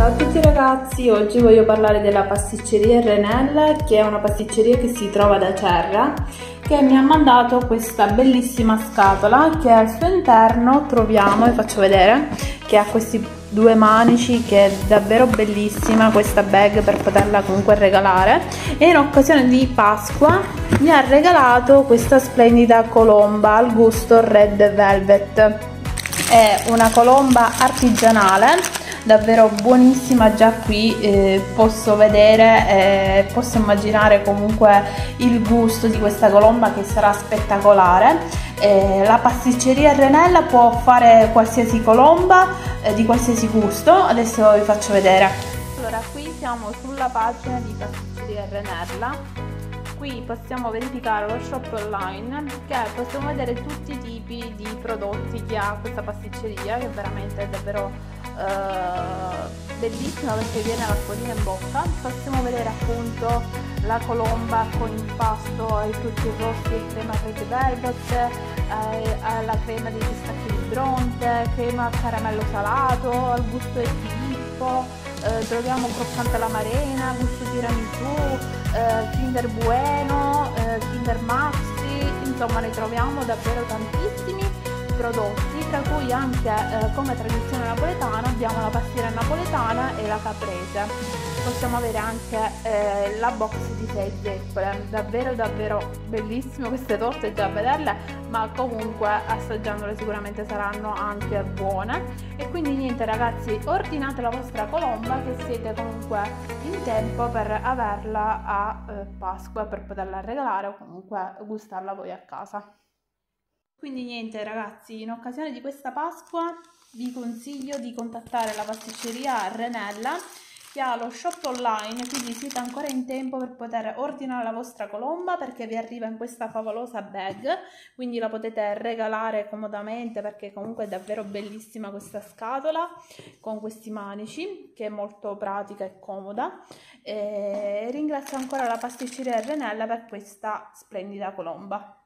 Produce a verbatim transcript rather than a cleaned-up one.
Ciao a tutti ragazzi, oggi voglio parlare della pasticceria Renella, che è una pasticceria che si trova ad Acerra, che mi ha mandato questa bellissima scatola che al suo interno troviamo, vi faccio vedere, che ha questi due manici, che è davvero bellissima questa bag per poterla comunque regalare. E in occasione di Pasqua mi ha regalato questa splendida colomba al gusto Red Velvet. È una colomba artigianale, davvero buonissima. Già qui eh, posso vedere, eh, posso immaginare comunque il gusto di questa colomba, che sarà spettacolare. Eh, la pasticceria Renella può fare qualsiasi colomba eh, di qualsiasi gusto. Adesso vi faccio vedere. Allora, qui siamo sulla pagina di pasticceria Renella. Qui possiamo verificare lo shop online, che possiamo vedere tutti i tipi di prodotti che ha questa pasticceria, che veramente è davvero eh, bellissima, perché viene l'acquolina in bocca. Possiamo vedere appunto la colomba con impasto ai frutti rossi, crema red velvet, eh, alla crema di pistacchi di Bronte, crema caramello salato al gusto di Filippo. Eh, troviamo croccante alla marena, gusto tiramisù, eh, Kinder Bueno, eh, Kinder Maxi, insomma ne troviamo davvero tantissimi prodotti, tra cui anche eh, come tradizione napoletana abbiamo la pastiera napoletana e la caprese. Possiamo avere anche eh, la box di sei zeppole, davvero davvero bellissime queste torte già a vederle, ma comunque assaggiandole sicuramente saranno anche buone. E quindi niente ragazzi, ordinate la vostra colomba, che siete comunque in tempo per averla a eh, Pasqua, per poterla regalare o comunque gustarla voi a casa. Quindi niente ragazzi, in occasione di questa Pasqua vi consiglio di contattare la pasticceria Renella, che ha lo shop online, quindi siete ancora in tempo per poter ordinare la vostra colomba, perché vi arriva in questa favolosa bag, quindi la potete regalare comodamente, perché comunque è davvero bellissima questa scatola con questi manici, che è molto pratica e comoda. E ringrazio ancora la pasticceria Renella per questa splendida colomba.